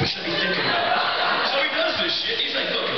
should be thinking about it. So he does this shit. He's like, look,